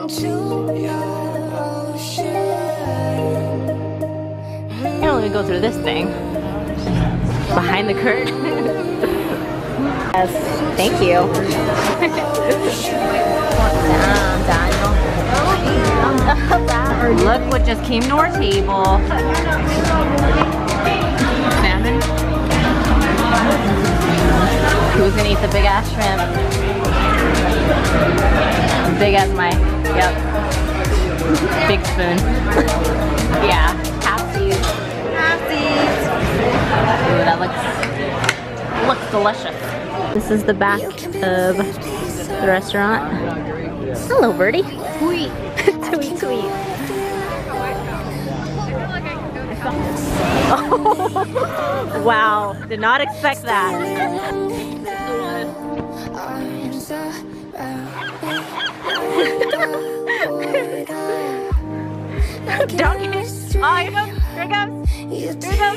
Here, let me go through this thing. Behind the curtain. Yes, thank you. Look what just came to our table. Salmon. Who's gonna eat the big ass shrimp? Big as my, yep. Big spoon. Yeah, halfsies. Halfsies. Ooh, that looks delicious. This is the back of the restaurant. Hello, birdie. Tweet. Tweet, tweet. Oh, wow, did not expect that. Don't get it. Oh, here it goes. Here it goes. Here it goes.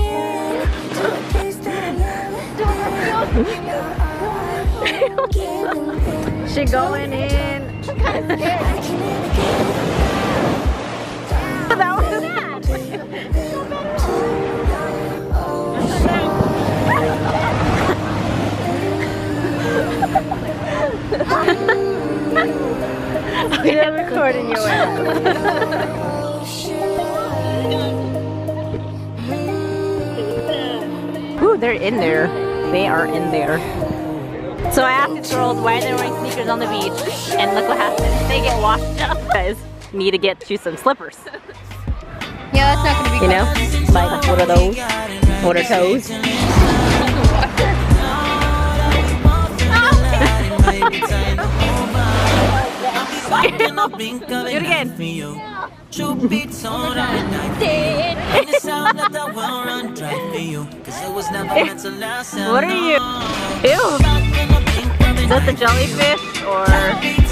She going in. I'm kind of scared. That was sad. Okay, I'm recording you. Ooh, they're in there. They are in there. So I asked these girls why they're wearing sneakers on the beach, and look what happens. They get washed up. You guys need to get you some slippers. Yeah, that's not gonna be good. You know? Like, what are those? What are toes? Do it again. What are you? Ew. Is that the jellyfish or?